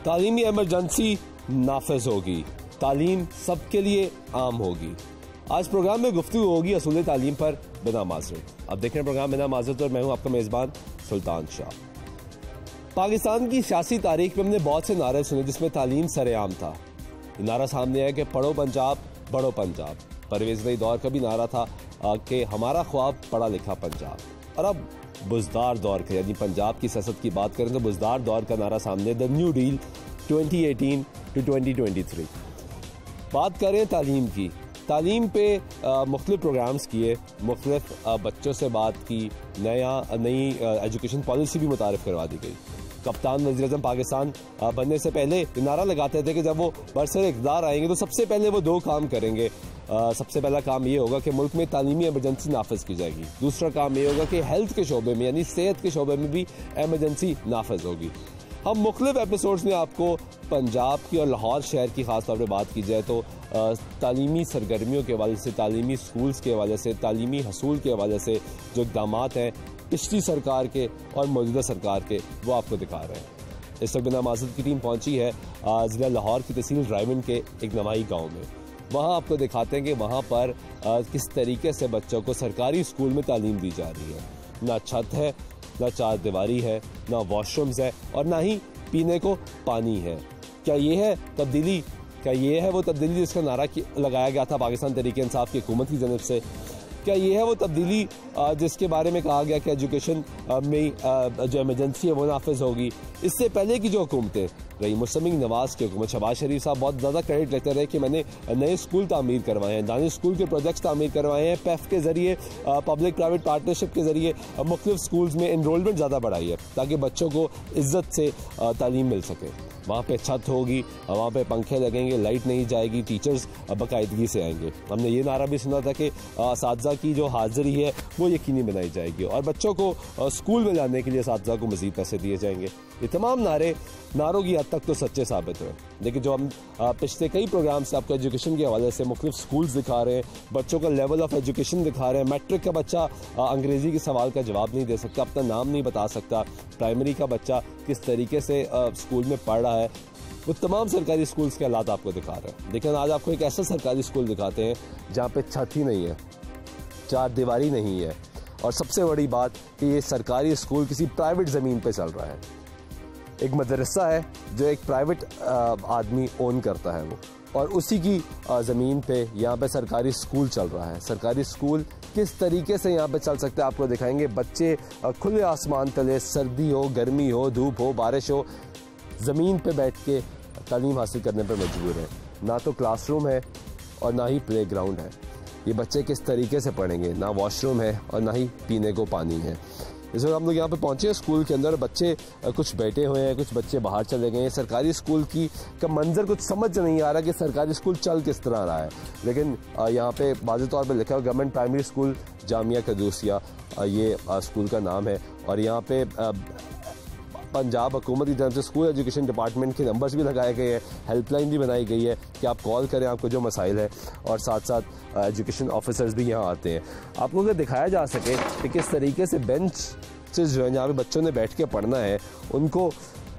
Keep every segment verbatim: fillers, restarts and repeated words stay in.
तालीमी इमरजेंसी नाफिज होगी, तालीम सबके लिए आम होगी। आज प्रोग्राम में गुफ्तगू होगी असूल तालीम पर बिना माजरत। अब देख रहे हैं प्रोग्राम बिना माजरत और मैं हूं आपका मेज़बान सुल्तान शाह। पाकिस्तान की सियासी तारीख में हमने बहुत से नारे सुने जिसमें तालीम सरेआम था। ये नारा सामने है कि पढ़ो पंजाब, बढ़ो पंजाब। परवेज़ रई दौर का भी नारा था कि हमारा ख्वाब पढ़ा लिखा पंजाब। और अब बुज़दार दौर का यानी पंजाब की सियासत की बात करें तो बुज़दार दौर का नारा सामने, the new deal twenty eighteen to twenty twenty three. बात करें तालीम की, तालीम पे मुख्तलिफ प्रोग्राम्स किए, मुख्तलिफ बच्चों से बात की, नया नई एजुकेशन पॉलिसी भी मुतारिफ करवा दी गई। कप्तान वज़ीर-ए-आज़म पाकिस्तान बनने से पहले नारा लगाते थे कि जब वो बरसर इक़्तिदार आएंगे तो सबसे पहले वो दो काम करेंगे। आ, सबसे पहला काम ये होगा कि मुल्क में तालीमी एमरजेंसी नाफिज की जाएगी। दूसरा काम ये होगा कि हेल्थ के शोबे में यानी सेहत के शोबे में भी एमरजेंसी नाफिज होगी। हम मुख्तलिफ एपिसोड्स में आपको पंजाब की और लाहौर शहर की ख़ास तौर पर बात की जाए तो तालीमी सरगर्मियों के हवाले से, तालीमी स्कूल्स के हवाले से, तालीमी हसूल के हवाले से जो इक़दामात हैं पिछली सरकार के और मौजूदा सरकार के, वो आपको दिखा रहे हैं। इस वक्त बिना माजरत की टीम पहुंची है ज़िला लाहौर की तहसील रायविंड के एक नवाई गांव में। वहां आपको दिखाते हैं कि वहां पर आ, किस तरीके से बच्चों को सरकारी स्कूल में तालीम दी जा रही है। ना छत है, ना चार दीवारी है, ना वॉशरूम्स है और ना ही पीने को पानी है। क्या ये है तब्दीली? क्या ये है वो तब्दीली जिसका नारा लगाया गया था पाकिस्तान तहरीक इंसाफ की हुकूमत की जानब से? क्या ये है वो तब्दीली जिसके बारे में कहा गया कि एजुकेशन में जो इमरजेंसी है वो नाफिज होगी? इससे पहले की जो हुकूमतें रही, मुस्तमिक नवाज की हुकूमत, शहबाज शरीफ साहब बहुत ज़्यादा क्रेडिट लेते रहे कि मैंने नए स्कूल तामीर करवाए हैं, दानिश स्कूल के प्रोजेक्ट्स तामीर करवाए हैं, पेफ के ज़रिए पब्लिक प्राइवेट पार्टनरशिप के ज़रिए मुख्तलिफ स्कूल्स में इनरोलमेंट ज़्यादा बढ़ाई है ताकि बच्चों को इज्जत से तालीम मिल सके। वहाँ पे छत होगी, वहाँ पे पंखे लगेंगे, लाइट नहीं जाएगी, टीचर्स बाकायदगी से आएंगे। हमने ये नारा भी सुना था कि असातिज़ा की जो हाज़िरी है वो यकीनी बनाई जाएगी और बच्चों को स्कूल में लाने के लिए असातिज़ा को मज़ीद पैसे दिए जाएंगे। ये तमाम नारे नारों की हद तक तो सच्चे साबित हुए, लेकिन जो हम पिछले कई प्रोग्राम से आपको एजुकेशन के हवाले से मुख्तलिफ स्कूल्स दिखा रहे हैं, बच्चों का लेवल ऑफ एजुकेशन दिखा रहे हैं। मैट्रिक का बच्चा अंग्रेज़ी के सवाल का जवाब नहीं दे सकता, अपना नाम नहीं बता सकता। प्राइमरी का बच्चा किस तरीके से स्कूल में पढ़ रहा है, वो तमाम सरकारी स्कूल्स के हालात आपको दिखा रहे हैं। लेकिन आज आपको एक ऐसा सरकारी स्कूल दिखाते हैं जहाँ पे छत ही नहीं है, चार दीवारी नहीं है और सबसे बड़ी बात कि ये सरकारी स्कूल किसी प्राइवेट ज़मीन पे चल रहा है। एक मदरसा है जो एक प्राइवेट आदमी ओन करता है वो, और उसी की ज़मीन पे यहाँ पे सरकारी स्कूल चल रहा है। सरकारी स्कूल किस तरीके से यहाँ पे चल सकते हैं आपको दिखाएंगे। बच्चे खुले आसमान तले, सर्दी हो, गर्मी हो, धूप हो, बारिश हो, ज़मीन पे बैठ के तालीम हासिल करने पे मजबूर हैं। ना तो क्लासरूम है और ना ही प्ले ग्राउंड है। ये बच्चे किस तरीके से पढ़ेंगे? ना वॉशरूम है और ना ही पीने को पानी है। इस वक्त हम लोग यहाँ पे पहुँचे हैं स्कूल के अंदर, बच्चे कुछ बैठे हुए हैं, कुछ बच्चे बाहर चले गए हैं। सरकारी स्कूल की का मंजर कुछ समझ नहीं आ रहा कि सरकारी स्कूल चल किस तरह रहा है। लेकिन यहाँ पे वाज़ेह तौर पे लिखा है government primary school Jamia Qadusia, ये स्कूल का नाम है। और यहाँ पे पंजाब हुकूमत की तरफ से स्कूल एजुकेशन डिपार्टमेंट के नंबर्स भी लगाए गए हैं, हेल्पलाइन भी बनाई गई है कि आप कॉल करें आपको जो मसाइल है, और साथ साथ एजुकेशन ऑफिसर्स भी यहाँ आते हैं। आपको अगर दिखाया जा सके कि किस तरीके से बेंच से जो है जहाँ पे बच्चों ने बैठ के पढ़ना है उनको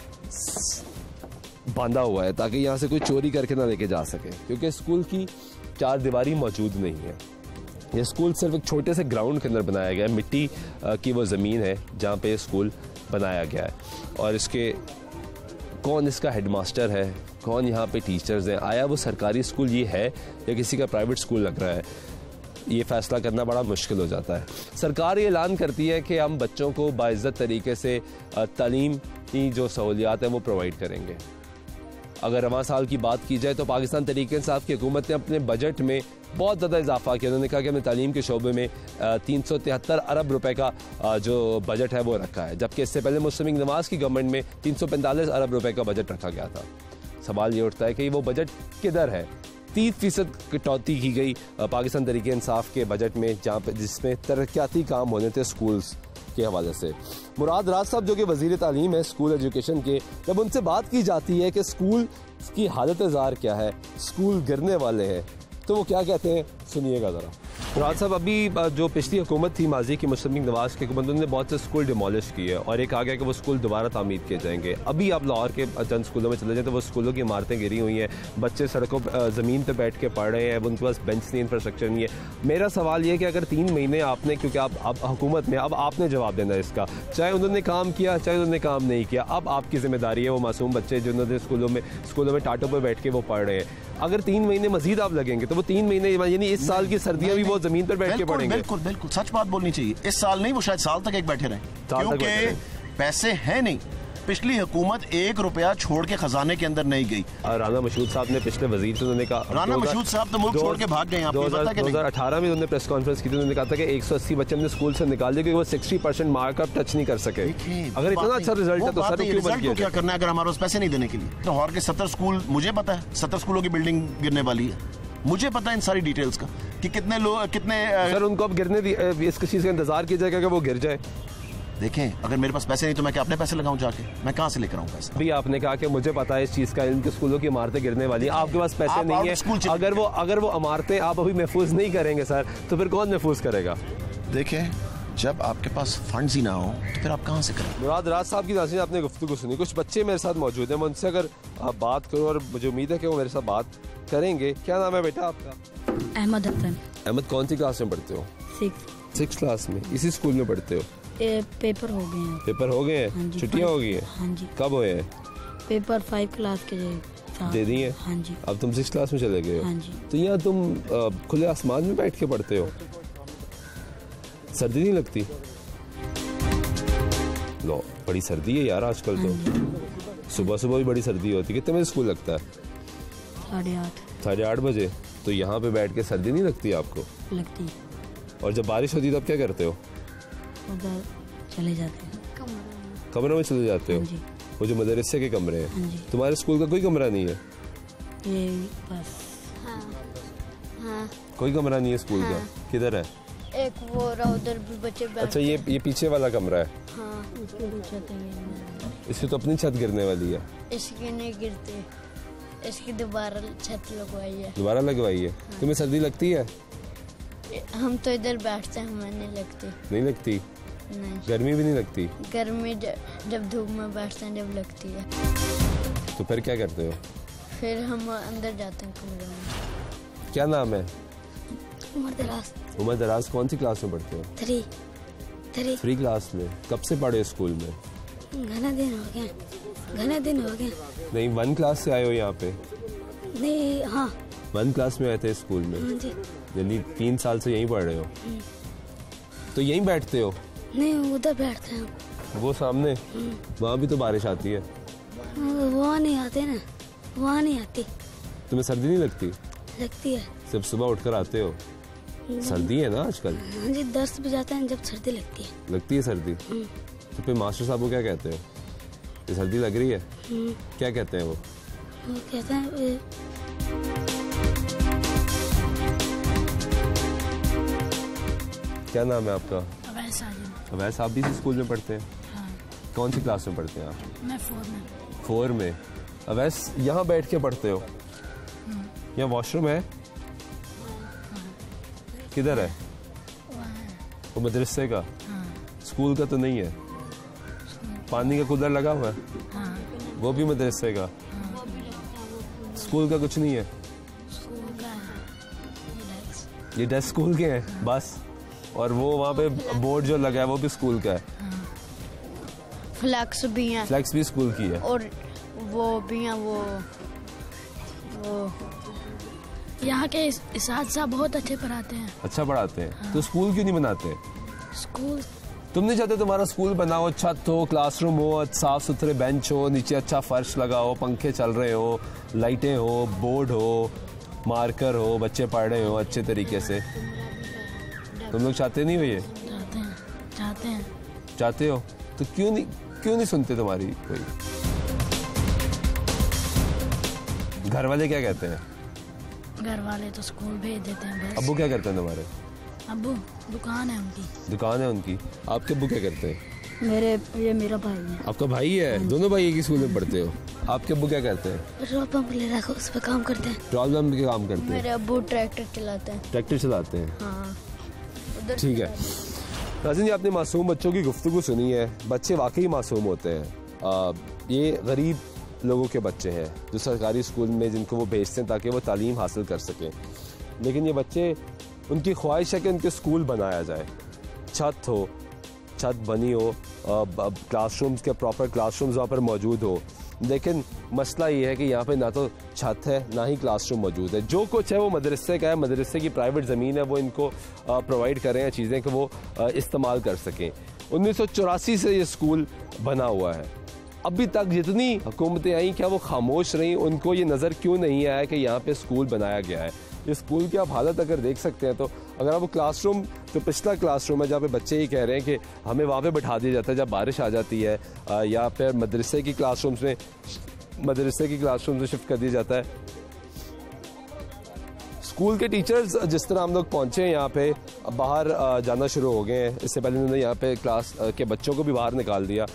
बांधा हुआ है ताकि यहाँ से कोई चोरी करके ना लेके जा सके, क्योंकि स्कूल की चार दीवारी मौजूद नहीं है। ये स्कूल सिर्फ एक छोटे से ग्राउंड के अंदर बनाया गया है, मिट्टी की वो ज़मीन है जहाँ पे स्कूल बनाया गया है। और इसके कौन इसका हेडमास्टर है, कौन यहाँ पे टीचर्स हैं, आया वो सरकारी स्कूल ये है या किसी का प्राइवेट स्कूल लग रहा है, ये फैसला करना बड़ा मुश्किल हो जाता है। सरकार ये ऐलान करती है कि हम बच्चों को बाइज़्ज़त तरीके से तालीम की जो सहूलियात हैं वो प्रोवाइड करेंगे। अगर रवां साल की बात की जाए तो पाकिस्तान तहरीक इंसाफ की हुकूमत ने अपने बजट में बहुत ज़्यादा इजाफा किया। उन्होंने कहा कि हमने तालीम के शोबे में तीन सौ तिहत्तर अरब रुपए का जो बजट है वो रखा है, जबकि इससे पहले मुस्तमिक नवाज की गवर्नमेंट में तीन सौ पैंतालीस अरब रुपए का बजट रखा गया था। सवाल ये उठता है कि वो बजट किधर है? तीस फीसद कटौती की गई पाकिस्तान तहरीक इंसाफ के बजट में, जहाँ पे जिसमें तरक्याती काम होने थे स्कूल्स के हवाले से। मुराद राज साहब जो कि वजीर तालीम है स्कूल एजुकेशन के, जब उनसे बात की जाती है कि स्कूल की हालत ज़ार क्या है, स्कूल गिरने वाले हैं, तो वो क्या कहते हैं सुनिएगा ज़रा। मुराद साहब, अभी जो पिछली हुकूमत थी माजी की मुस्तमिक नवाज की हुकूमत, उन्होंने बहुत से स्कूल डिमोलिश किए और एक आ गया कि वो स्कूल दोबारा तामीर किए जाएंगे। अभी आप लाहौर के चंद स्कूलों में चले जाए तो वो स्कूलों की इमारतें गिरी हुई हैं, बच्चे सड़कों ज़मीन पर बैठ के पढ़ रहे हैं, उनके पास बेंच नहीं, इंफ्रास्ट्रक्चर नहीं है। मेरा सवाल ये है कि अगर तीन महीने आपने, क्योंकि आप अब हुकूमत में, अब आपने जवाब देना है इसका, चाहे उन्होंने काम किया चाहे उन्होंने काम नहीं किया, अब आपकी जिम्मेदारी है वो मासूम बच्चे जिन्होंने स्कूलों में स्कूलों में टाटों पर बैठ के वो पढ़ रहे हैं। अगर तीन महीने मजीद आप लगेंगे तो वो तीन महीने यानी इस साल की सर्दियां भी वो जमीन पर बैठ के पढ़ेंगे। बिल्कुल बिल्कुल सच बात बोलनी चाहिए। इस साल नहीं, वो शायद साल तक एक बैठे रहे, क्योंकि पैसे हैं नहीं। पिछली हुकूमत एक रुपया छोड़ के खजाने के अंदर नहीं गई। राना मशहूद साहब ने पिछले वजीर से उन्होंने कहा, राना मशहूद साहब तो मुल्क छोड़ के भाग गए। दो हज़ार अठारह में उन्होंने प्रेस कॉन्फ्रेंस की थी, उन्होंने कहा था कि एक सौ अस्सी बच्चे हमने स्कूल से निकाल दिए क्योंकि वो साठ परसेंट मार्कअप टच नहीं कर सके। अगर इतना अच्छा रिजल्ट है तो सर क्यों बंद किया? क्या करना है अगर हमारे पास पैसे नहीं देने के लिए? लाहौर के सत्तर स्कूल, मुझे पता है सत्तर स्कूलों की बिल्डिंग गिरने वाली है, मुझे पता है इन सारी डिटेल्स का कि कितने लोग कितने। सर उनको अब गिरने इस चीज का इंतजार किया जाएगा कि वो गिर जाए। देखें, अगर मेरे पास पैसे नहीं तो मैं क्या अपने पैसे लगाऊं जाके? मैं कहां से लेकर आऊं पैसे? अभी आपने कहा कि मुझे पता है इस चीज का, इनके स्कूलों की इमारतें गिरने वाली हैं, आपके पास पैसे नहीं है। अगर वो अगर वो इमारतें आप अभी महफूज नहीं करेंगे सर, तो फिर कौन महफूज करेगा? देखें, जब आपके पास फंड्स ही ना हो तो फिर आप कहां से करें? मुराद राज साहब की नाज़रीन, आपने गुफ्तगू सुनी। कुछ बच्चे मेरे साथ मौजूद हैं, मैं उनसे अगर आप बात करूं और मुझे उम्मीद है कि वो मेरे साथ बात करेंगे। क्या नाम है बेटा आपका? अहमद हसन। अहमद, कौन सी क्लास में पढ़ते हो? सिक्स। सिक्स क्लास में? इसी स्कूल में पढ़ते हो? ए, पेपर हो गए हैं। पेपर हो गए हैं? छुट्टियां हो गई हैं? हाँ जी। कब हुए हैं पेपर? फाइव क्लास के दे दी है? हाँ जी। अब तुम सिक्स क्लास में चले गए हो? हाँ जी। तो यहाँ तुम आ, खुले आसमान में बैठ के पढ़ते हो, सर्दी नहीं लगती? लो, बड़ी सर्दी है यार आजकल तो। सुबह सुबह भी बड़ी सर्दी होती है। कितने बजे स्कूल लगता है? साढ़े आठ। साढ़े आठ बजे? तो यहाँ पे बैठ के सर्दी नहीं लगती आपको? लगती है। और जब बारिश होती है तब क्या करते हो? उधर चले जाते हैं, कमरे में चले जाते हो? वो जो मदरसे के कमरे हैं, तुम्हारे स्कूल का कोई कमरा नहीं है? ये बस। हाँ, हाँ। कोई कमरा नहीं है स्कूल हाँ। का? किधर है? एक वो रहा, उधर भी बच्चे बैठते। अच्छा, ये ये पीछे वाला कमरा है? हाँ। इसकी तो अपनी छत गिरने वाली है। इसकी नहीं गिरती, इसकी दोबारा छत लगवाई है। दोबारा लगवाई है? हाँ। तुम्हें सर्दी लगती है? हम तो इधर बैठते हैं, हमें नहीं लगती। नहीं लगती? नहीं। गर्मी भी नहीं लगती? गर्मी जब धूप में बैठते हैं जब लगती है। तो फिर क्या करते हो? फिर हम अंदर जाते हैं कमरे में। क्या नाम है? उमर दराज। उमर दराज, कौन सी क्लास में पढ़ते हो? थ्री। थ्री थ्री क्लास में? कब से पढ़े स्कूल में? घना दिन हो गया, घना दिन हो गया। नहीं, वन क्लास से आए हो यहाँ पे? नहीं, हाँ, वन क्लास में आए थे स्कूल में? हाँ जी। यानी तीन साल से यहीं पढ़ रहे हो? तो यहीं बैठते हो? नहीं, उधर बैठते हैं। वो सामने? वहाँ भी तो बारिश आती है। वहाँ नहीं आते ना, वहाँ नहीं आती। तुम्हें सर्दी नहीं लगती? लगती है। जब सुबह उठकर आते हो? सर्दी है ना आजकल? हाँ जी, दर्द भी जाता है जब सर्दी लगती है। लगती है सर्दी? तो फिर मास्टर साहब को क्या कहते हो? ये सर्दी लग रही है? क्या कहते हैं वो? वो कहते हैं, क्या नाम है आपका? अवैस। अवैस, आप भी इसी स्कूल में पढ़ते हैं? हाँ। कौन सी क्लास में पढ़ते हैं आप? मैं फोर में। फोर में? अवैस, यहाँ बैठ के पढ़ते हो? यहाँ वॉशरूम है? किधर है? वो मदरसे का? स्कूल का तो नहीं है? पानी का कूलर लगा हुआ है? वो भी मदरसे का? स्कूल का कुछ नहीं है? ये डेस्क स्कूल के हैं बस, और वो वहाँ पे बोर्ड जो लगा है वो भी स्कूल का है? फ्लैक्स भी हैं। फ्लैक्स भी स्कूल की है? और वो भी हैं, वो वो यहाँ के इसाद साहब बहुत अच्छे पढ़ाते हैं। अच्छा पढ़ाते हैं? हाँ। तो स्कूल क्यों नहीं बनाते? स्कूल तुम नहीं चाहते तुम्हारा स्कूल बना हो, छत हो, क्लासरूम हो, साफ सुथरे बेंच हो, नीचे अच्छा फर्श लगा हो, पंखे चल रहे हो, लाइटें हो, बोर्ड हो, मार्कर हो, बच्चे पढ़ रहे हो अच्छे तरीके से? तुम लोग चाहते नहीं हो ये? चाहते हैं, चाहते हैं। चाहते हो तो क्यों नहीं क्यों नहीं सुनते तुम्हारी कोई? घर वाले क्या कहते हैं? घर वाले तो स्कूल भेज देते हैं बस। अब्बू क्या करते हैं तुम्हारे? अब्बू दुकान है उनकी। दुकान है उनकी? आपके अब्बू क्या करते हैं? मेरे ये मेरा भाई है। आपका भाई है? दोनों भाई एक ही स्कूल में पढ़ते हो? आपके अब्बू क्या करते हैं? पेट्रोल पंप ले रखा उस पर काम करते हैं। पेट्रोल पंप के काम करते हैं? मेरे अब्बू ट्रैक्टर चलाते हैं। ट्रैक्टर चलाते हैं? हाँ उधर। ठीक है नाज़रीन, जी आपने मासूम बच्चों की गुफ्तगू सुनी है। बच्चे वाकई मासूम होते हैं। आ, ये गरीब लोगों के बच्चे हैं जो सरकारी स्कूल में जिनको वो भेजते हैं ताकि वो तालीम हासिल कर सकें, लेकिन ये बच्चे, उनकी ख्वाहिश है कि उनके स्कूल बनाया जाए, छत हो, छत बनी हो, क्लासरूम्स के प्रॉपर क्लासरूम्स वहाँ पर मौजूद हो, लेकिन मसला ये है कि यहाँ पे ना तो छत है ना ही क्लासरूम मौजूद है। जो कुछ है वो मदरसे का है, मदरसे की प्राइवेट ज़मीन है, वो इनको प्रोवाइड कर रहे हैं चीज़ें कि वो इस्तेमाल कर सकें। उन्नीस सौ चौरासी से ये स्कूल बना हुआ है। अभी तक जितनी हुकूमतें आई क्या वो खामोश रहीं? उनको ये नज़र क्यों नहीं आया कि यहाँ पे स्कूल बनाया गया है? इस स्कूल की आप हालत अगर देख सकते हैं तो अगर आप वो क्लासरूम, तो पिछला क्लासरूम है जहाँ पे बच्चे ही कह रहे हैं कि हमें वहाँ पे बैठा दिया जाता है जब बारिश आ जाती है, या फिर मदरसे की क्लासरूम्स में मदरसे की क्लासरूम में शिफ्ट कर दिया जाता है। स्कूल के टीचर्स जिस तरह हम लोग पहुँचे हैं यहाँ पे, बाहर जाना शुरू हो गए हैं। इससे पहले उन्होंने यहाँ पे क्लास के बच्चों को भी बाहर निकाल दिया।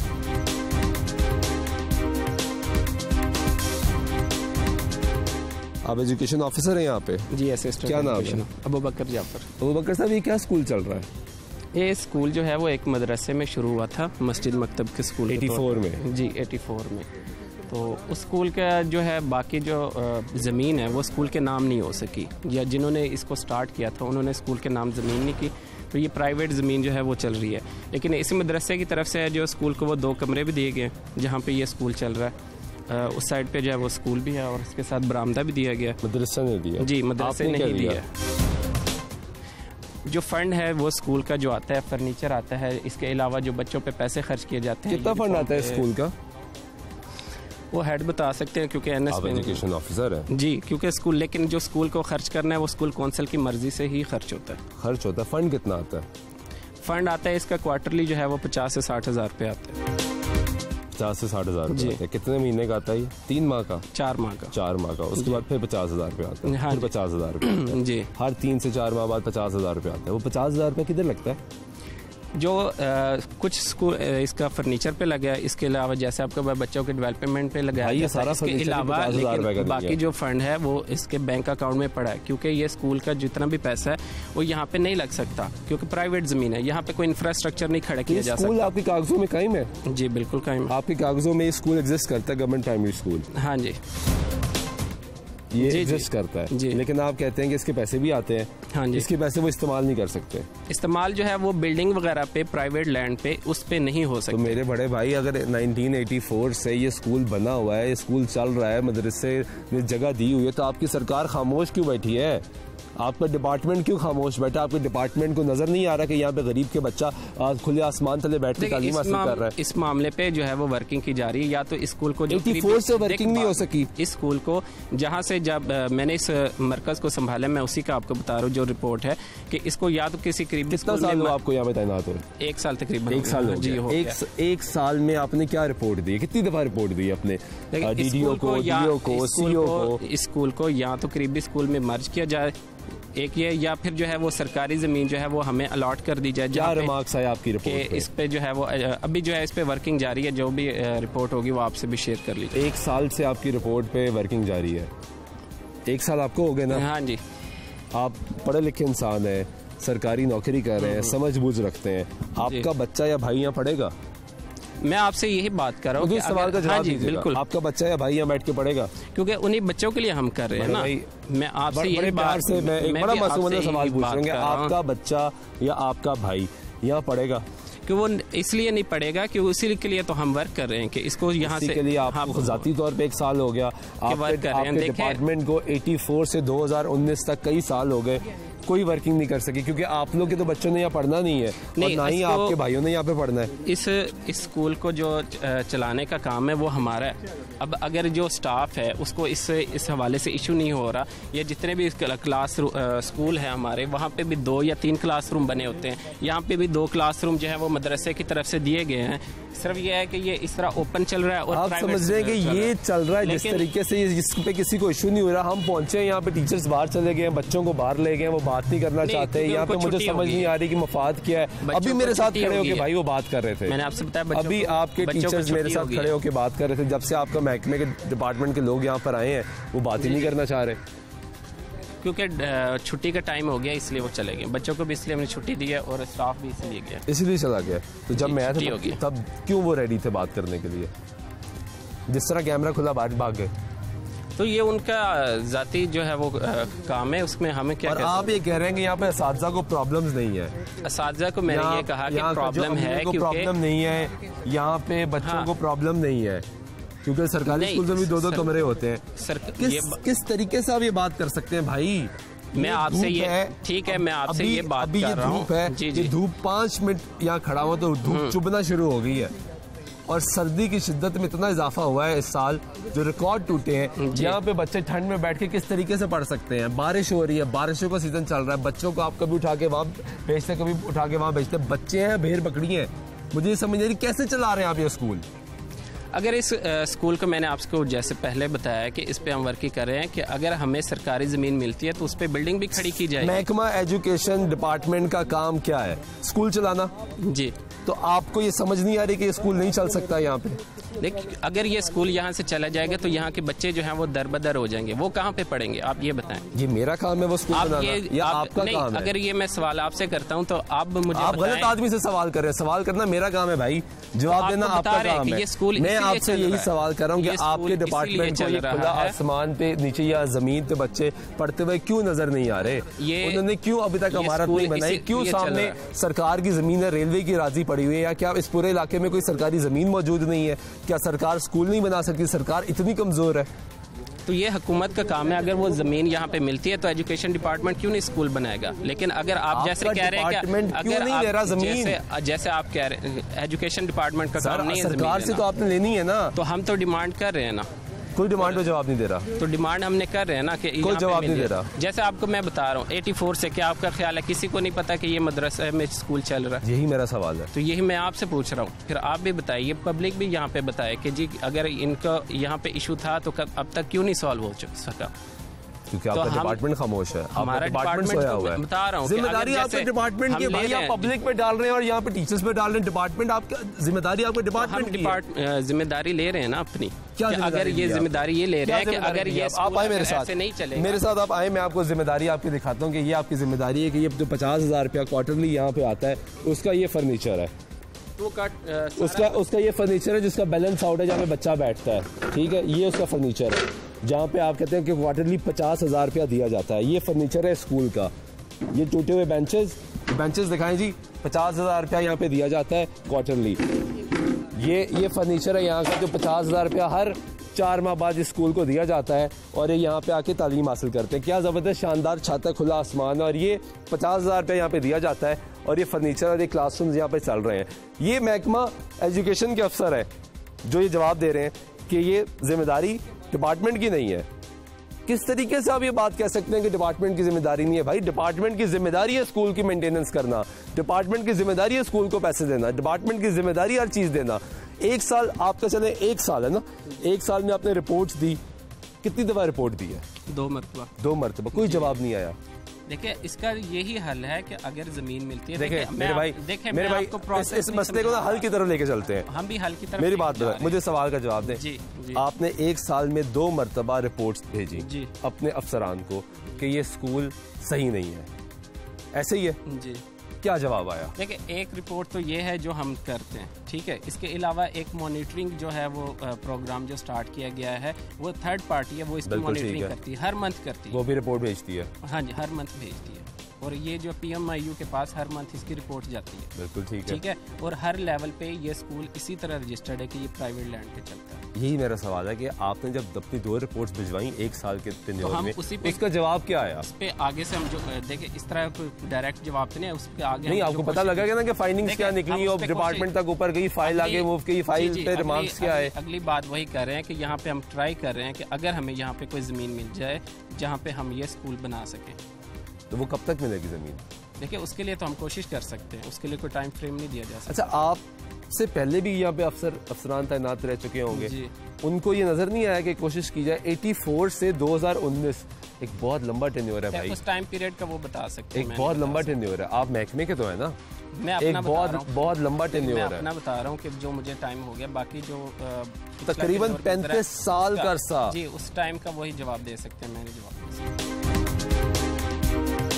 आप एजुकेशन ऑफिसर हैं यहाँ पे? जी असिस्टेंट। क्या नाम है? अबू बकर जाफर। अबू बकर साहब, ये क्या स्कूल चल रहा है? ये स्कूल जो है वो एक मदरसे में शुरू हुआ था, मस्जिद मकतब के स्कूल चौरासी में। जी चौरासी में। तो उस स्कूल का जो है बाकी जो ज़मीन है वो स्कूल के नाम नहीं हो सकी, या जिन्होंने इसको स्टार्ट किया था उन्होंने स्कूल के नाम ज़मीन नहीं की, तो ये प्राइवेट ज़मीन जो है वो चल रही है। लेकिन इसी मदरसे की तरफ से जो स्कूल को वो दो कमरे भी दिए गए जहाँ पे ये स्कूल चल रहा है। उस साइड पे जो है वो स्कूल भी है और उसके साथ बरामदा भी दिया गया। मदरसा ने दिया? जी मदरसे ने नहीं दिया। जो फंड है वो स्कूल का जो आता है, फर्नीचर आता है, इसके अलावा जो बच्चों पे पैसे खर्च किए जाते हैं। कितना फंड आता है स्कूल का? वो हेड बता सकते हैं क्योंकि एन एस एजुकेशन ऑफिसर है। जी क्योंकि स्कूल, लेकिन जो स्कूल को खर्च करना है वो स्कूल कौंसिल की मर्जी से ही खर्च होता है। खर्च होता है। फंड कितना आता है? फंड आता है इसका क्वार्टरली जो है वो पचास से साठ हजार रुपये आता है। पचास से साठ हजार रुपये। कितने महीने का आता है? तीन माह का? चार माह का। चार माह का। उसके बाद फिर पचास हजार रुपये आता है। हाँ फिर पचास हजार रुपये जी। हर तीन से चार माह बाद पचास हजार रुपये आता है। वो पचास हजार रुपये किधर लगता है? जो आ, कुछ स्कूल इसका फर्नीचर पे लगा है, इसके अलावा जैसे आपका बच्चों के डेवलपमेंट पे लगा है, सारा इसके अलावा बाकी जो फंड है वो इसके बैंक अकाउंट में पड़ा है, क्योंकि ये स्कूल का जितना भी पैसा है वो यहाँ पे नहीं लग सकता क्योंकि प्राइवेट जमीन है, यहाँ पे कोई इंफ्रास्ट्रक्चर नहीं खड़ा किया जा सकता। स्कूल आपके कागजों में कायम है? जी बिल्कुल कायम। आपके कागजों में स्कूल एग्जिस्ट करता है, गवर्नमेंट प्राइमरी स्कूल? हाँ जी ये एग्जिस्ट करता है जी। लेकिन आप कहते हैं कि इसके पैसे भी आते हैं। हाँ जी। इसके पैसे वो इस्तेमाल नहीं कर सकते? इस्तेमाल जो है वो बिल्डिंग वगैरह पे, प्राइवेट लैंड पे, उस पे नहीं हो सकता। तो मेरे बड़े भाई, अगर नाइनटीन एटी फोर से ये स्कूल बना हुआ है, ये स्कूल चल रहा है, मदरसे ने जगह दी हुई है, तो आपकी सरकार खामोश क्यों बैठी है? आपका डिपार्टमेंट क्यों खामोश बैठा? आपके डिपार्टमेंट को नजर नहीं आ रहा कि यहाँ पे गरीब के बच्चा खुले आसमान तले बैठ के तालीम हासिल कर रहा है? इस मामले पे जो है वो वर्किंग की जा रही है। या तो स्कूल को चौरासी से वर्किंग नहीं हो सकी। इस स्कूल को जहाँ से जब मैंने इस मरकज को संभाला, मैं उसी का आपको बता रहा हूँ जो रिपोर्ट है कि इसको या तो किसी करीबी कितना साल हुआ आपको यहाँ पे तैनात हो? एक साल तकरीबन। एक साल जी हो एक, एक साल में आपने क्या रिपोर्ट दी? कितनी दफा रिपोर्ट दी अपने डीडीओ को, डीओ को, सीओ को? इस स्कूल को या तो करीबी स्कूल में मर्ज किया जाए एक ये, या फिर जो है वो सरकारी जमीन जो है वो हमें अलॉट कर दी जाए। क्या रिमार्क्स है आपकी रिपोर्ट पे? इस पे जो है वो अभी जो है इस पे वर्किंग जारी है, जो भी रिपोर्ट होगी वो आपसे भी शेयर कर लीजिए। एक साल से आपकी रिपोर्ट पे वर्किंग जारी है? एक साल आपको हो गए ना? हाँ जी। आप पढ़े लिखे इंसान हैं, सरकारी नौकरी कर रहे हैं, समझ बूझ रखते हैं, आपका बच्चा या भाई यहाँ पढ़ेगा? मैं आपसे यही बात कर रहा हूँ। सवाल का जवाब दीजिएगा। बिल्कुल। आपका बच्चा या भाई यहाँ बैठ के पढ़ेगा? क्योंकि उन्हीं बच्चों के लिए हम कर रहे हैं ना। मैं आपसे यही बात से मैं एक बड़ा मासूमाना सवाल पूछ रहा हूँ, आपका बच्चा या आपका भाई यहाँ पढ़ेगा? कि वो इसलिए नहीं पढ़ेगा कि उसी के लिए तो हम वर्क कर रहे हैं कि इसको यहाँ से के लिए आपको जाती तौर पे एक साल हो गया, आप वर्क कर रहे हैं। डिपार्टमेंट को चौरासी से दो हज़ार उन्नीस तक कई साल हो गए, कोई वर्किंग नहीं कर सकी क्योंकि आप लोग के तो बच्चों ने यहाँ पढ़ना नहीं है और ना ही आपके भाइयों ने यहाँ पे पढ़ना है। इस इस स्कूल को जो चलाने का काम है वो हमारा है। अब अगर जो स्टाफ है उसको इस इस हवाले से इशू नहीं हो रहा, या जितने भी क्लास स्कूल है हमारे, वहाँ पे भी दो या तीन क्लासरूम बने होते हैं, यहाँ पे भी दो क्लासरूम जो है वो मदरसे की तरफ से दिए गए हैं। सिर्फ ये है कि ये इस तरह ओपन चल रहा है और आप समझ रहे हैं कि ये चल रहा है जिस तरीके से, जिस पे किसी को इशू नहीं हो रहा। हम पहुंचे यहाँ पे, टीचर्स बाहर चले गए हैं, बच्चों को बाहर ले गए, वो बाहर बात नहीं करना चाहते। यहाँ पे मुझे समझ नहीं आ रही कि मफाद क्या है। अभी मेरे साथ खड़े होके भाई वो बात कर रहे थे, मैंने आपसे बताया अभी आपके टीचर्स मेरे साथ खड़े होके बात कर रहे थे। जब से आपका महकमे के डिपार्टमेंट के लोग यहाँ पर आए हैं वो बात ही नहीं करना चाह रहे, क्योंकि छुट्टी का टाइम हो गया इसलिए वो चले गए। बच्चों को भी इसलिए हमने छुट्टी दी है और स्टाफ भी इसलिए गया, इसलिए चला गया। तो जब मैं आया था तब क्यों वो रेडी थे बात करने के लिए? जिस तरह कैमरा खुला बाहर भाग गए। तो ये उनका जाती जो है वो काम है, उसमें हमें क्या। और आप ये कह रहे हैं कि यहाँ पे असातिज़ा को प्रॉब्लम्स नहीं है? असातिज़ा को मैंने ये कहा कि प्रॉब्लम है, क्योंकि प्रॉब्लम नहीं है यहाँ पे, बच्चों हाँ। को प्रॉब्लम नहीं है, क्योंकि सरकारी स्कूल में भी दो दो कमरे होते हैं। सर, किस किस तरीके से आप ये बात कर सकते हैं भाई? मैं आपसे ये ठीक है, मैं आपसे ये बात कर रहा हूँ। है ये धूप पाँच मिनट यहाँ खड़ा हुआ तो धूप चुभना शुरू हो गई है, और सर्दी की शिद्दत में इतना इजाफा हुआ है इस साल, जो रिकॉर्ड टूटे हैं। यहाँ पे बच्चे ठंड में बैठ के किस तरीके से पढ़ सकते हैं? बारिश हो रही है, बारिशों का सीजन चल रहा है, बच्चों को आप कभी उठा के वहाँ भेजते, कभी उठा के वहाँ भेजते। बच्चे हैं, भेड़ बकरी हैं। मुझे ये समझ नहीं आ रही कैसे चला रहे हैं आप ये स्कूल। अगर इस आ, स्कूल को मैंने आपको जैसे पहले बताया कि इस पे हम वर्क कर रहे हैं कि अगर हमें सरकारी ज़मीन मिलती है तो उस पे बिल्डिंग भी खड़ी की जाए। महकमा एजुकेशन डिपार्टमेंट का काम क्या है? स्कूल चलाना। जी, तो आपको ये समझ नहीं आ रही कि ये स्कूल नहीं चल सकता यहाँ पे? देखिए, अगर ये स्कूल यहाँ से चला जाएगा तो यहाँ के बच्चे जो हैं वो दर बदर हो जाएंगे। वो कहाँ पे पढ़ेंगे आप ये बताएं। ये मेरा काम है वो स्कूल बनाना, ये, या आप, आपका नहीं, काम है? अगर ये मैं सवाल आपसे करता हूँ तो आप मुझे आप गलत आदमी से सवाल कर रहे हैं। सवाल करना मेरा काम है भाई, जवाब देना आपका काम है। मैं आपसे यही सवाल कर रहा हूँ कि आपके डिपार्टमेंट को ये खुला आसमान पे नीचे या जमीन पे बच्चे पढ़ते हुए क्यों नजर नहीं आ रहे? उन्होंने क्यों अभी तक इमारत नहीं बनाई? क्यों सामने सरकार की जमीन है, रेलवे की राजी पड़ी हुई है? या क्या इस पूरे इलाके में कोई सरकारी जमीन मौजूद नहीं है? क्या सरकार स्कूल नहीं बना सकती? सरकार इतनी कमजोर है? तो ये हुकूमत का काम है। अगर वो जमीन यहाँ पे मिलती है तो एजुकेशन डिपार्टमेंट क्यों नहीं स्कूल बनाएगा? लेकिन अगर आप जैसे कह रहे हैं कि अगर नहीं ले रहा जमीन, जैसे, जैसे आप कह रहे हैं एजुकेशन डिपार्टमेंट का काम नहीं है, सरकार से तो आपने लेनी है ना। तो हम तो डिमांड कर रहे हैं ना। कोई डिमांड पे जवाब नहीं दे रहा। तो डिमांड हमने कर रहे हैं ना कि कोई जवाब नहीं दे रहा। जैसे आपको मैं बता रहा हूँ चौरासी से, क्या आपका ख्याल है किसी को नहीं पता कि ये मदरसा में स्कूल चल रहा है? यही मेरा सवाल है। तो यही मैं आपसे पूछ रहा हूँ। फिर आप भी बताइए, पब्लिक भी यहाँ पे बताए कि जी अगर इनका यहाँ पे इशू था तो अब तक क्यों नहीं सॉल्व हो सका? क्योंकि आपका तो डिपार्टमेंट खामोश है, हमारा डिपार्टमेंट सोया हुआ है। बता रहा हूँ, जिम्मेदारी आपके डिपार्टमेंट की भाई, आप पब्लिक पे डाल रहे हैं और यहाँ पे टीचर्स पे डाल रहे हैं। डिपार्टमेंट आपका जिम्मेदारी आपके डिपार्टमेंट की जिम्मेदारी ले रहे हैं ना अपनी। क्या अगर ये जिम्मेदारी ये ले रहे हैं कि अगर ये आप आए मेरे साथ नहीं चले, मेरे साथ आप आए, मैं आपको जिम्मेदारी आपकी दिखाता हूँ कि ये आपकी जिम्मेदारी है कि ये जो पचास हजार रुपया क्वार्टरली यहाँ पे आता है उसका ये फर्नीचर है, उसका उसका ये फर्नीचर है जिसका बैलेंस आउट है, जहाँ पे बच्चा बैठता है। ठीक है, ये उसका फर्नीचर है जहाँ पे आप कहते हैं कि क्वार्टरली पचास हजार रुपया दिया जाता है। ये फर्नीचर है स्कूल का। ये टूटे हुए बेंचेस बेंचेस दिखाएं जी, पचास हजार रुपया यहाँ पे दिया जाता है क्वार्टरली। ये ये फर्नीचर है यहाँ का जो पचास हजार रुपया हर चार माह बाद इस स्कूल को दिया जाता है, और ये यहाँ पे आके तालीम हासिल करते हैं। क्या ज़बरदस्त शानदार छत है, खुला आसमान, और ये पचास हजार रुपया यहाँ पे दिया जाता है, और ये फर्नीचर और ये क्लासरूम्स यहाँ पे चल रहे हैं। ये महकमा एजुकेशन के अफसर है जो ये जवाब दे रहे हैं कि ये जिम्मेदारी डिपार्टमेंट की नहीं है। किस तरीके से आप ये बात कह सकते हैं कि डिपार्टमेंट की जिम्मेदारी नहीं है? भाई डिपार्टमेंट की जिम्मेदारी है स्कूल की मेंटेनेंस करना, डिपार्टमेंट की जिम्मेदारी है स्कूल को पैसे देना, डिपार्टमेंट की जिम्मेदारी हर चीज देना। एक साल आपका चले, एक साल है ना, एक साल में आपने रिपोर्ट्स दी, कितनी दफा रिपोर्ट दी है? दो मरतबा। दो मरतबा, कोई जवाब नहीं आया। देखिए, इसका यही हल है कि अगर जमीन मिलती है, देखिए मेरे भाई, देखिए मेरे भाई इस, इस मसले को ना हल की तरफ लेके चलते हैं। हम भी हल की तरफ। मेरी बात बताएं, मुझे सवाल का जवाब दें। जी, जी। आपने एक साल में दो मरतबा रिपोर्ट्स भेजी जी अपने अफसरान को कि ये स्कूल सही नहीं है, ऐसे ही है जी। क्या जवाब आया? देखिए, एक रिपोर्ट तो ये है जो हम करते हैं, ठीक है। इसके अलावा एक मॉनिटरिंग जो है वो प्रोग्राम जो स्टार्ट किया गया है, वो थर्ड पार्टी है, वो इसकी मॉनिटरिंग करती है, हर मंथ करती है, वो भी रिपोर्ट भेजती है। हाँ जी, हर मंथ भेजती है, और ये जो पीएमआईयू के पास हर मंथ इसकी रिपोर्ट जाती है। बिल्कुल ठीक है, ठीक है। और हर लेवल पे ये स्कूल इसी तरह रजिस्टर्ड है कि ये प्राइवेट लैंड पे चलता है। यही मेरा सवाल है कि आपने जब अपनी दो रिपोर्ट्स भिजवाई एक साल के तो हम में, उसी पे उसका जवाब क्या आया? उस पे आगे से हम जो देखिए, इस तरह कोई डायरेक्ट जवाब तो नहीं है, उसके आगे नहीं, आपको पता लगा क्या ना कि फाइंडिंग्स क्या निकली और डिपार्टमेंट तक ऊपर गई, फाइल आगे मूव की, फाइल पे रिमार्क्स क्या है? अगली बात वही कर रहे हैं कि यहाँ पे हम ट्राई कर रहे हैं कि अगर हमें यहाँ पे कोई जमीन मिल जाए जहाँ पे हम ये स्कूल बना सकें, तो वो कब तक मिलेगी जमीन? देखिए, उसके लिए तो हम कोशिश कर सकते हैं, उसके लिए कोई टाइम फ्रेम नहीं दिया जा सकता। अच्छा, आप से पहले भी यहाँ पे अफसर अफसरान तैनात रह चुके होंगे, उनको ये नजर नहीं आया कि कोशिश की जाए चौरासी से दो हज़ार उन्नीस एक बहुत लंबा टेन्योर है भाई। उस टाइम पीरियड का वो बता सकते हैं। एक बहुत लंबा टेन्योर है, आप महकमे के तो है ना। मैं अपना एक बहुत बहुत लंबा टेन्योर है। मैं अपना बता रहा हूँ कि जो मुझे टाइम हो गया, बाकी जो तकरीबन पैंतीस साल का अरसा। जी, उस टाइम का वही जवाब दे सकते हैं, मैंने जवाब दे सकते हैं।